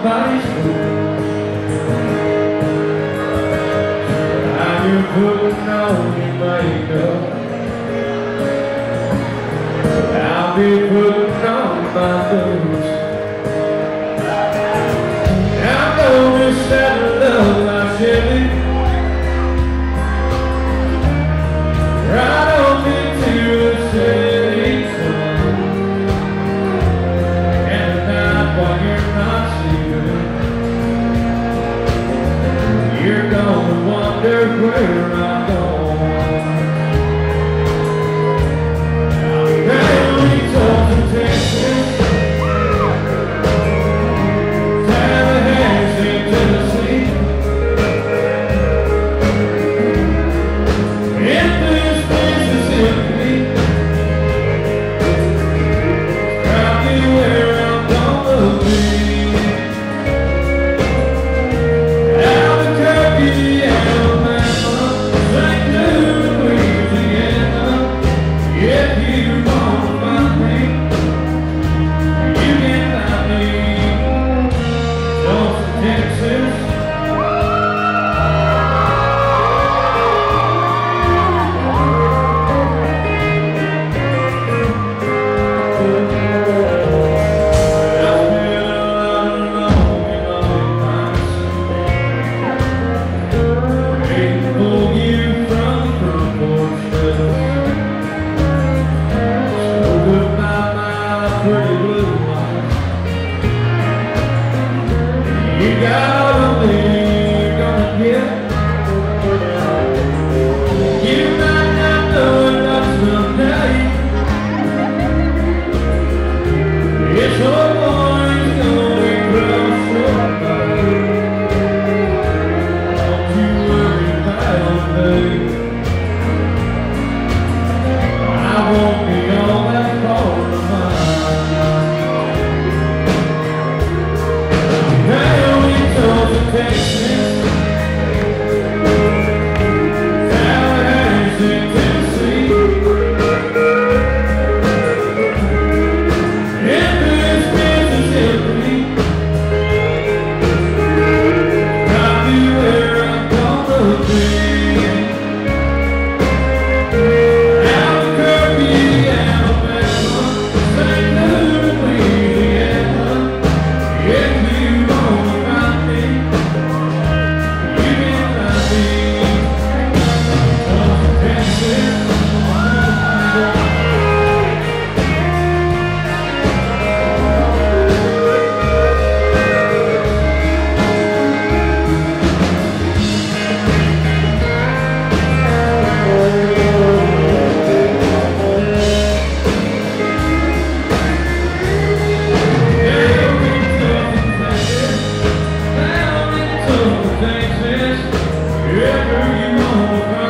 somebody's fool. Now you're putting on your makeup, I'll be putting on my boots. I'm gonna settle up like Chevy, right on into the setting sun. And tonight while you're not sleeping, you're gonna wonder where I'm going. I'll be barely talking Texas, Tallahassee, Tennessee. If this Mississippi, probably where I'm gonna be. Albuquerque, Alabama, St. Louis, Louisiana. If you wanna find me, you can find me. Tulsa, Texas. You got only you're gonna get. You might not know it, but someday it's always gonna cross your mind. Don't you worry about me, I won't be all that far behind. Texas, Tallahassee, Tennessee. Memphis, Mississippi, probably where I'm gonna be. Albuquerque, Alabama, St. Louis, Louisiana. If you wanna find me, you can find me. Tulsa, Texas. Texas, wherever you wanna find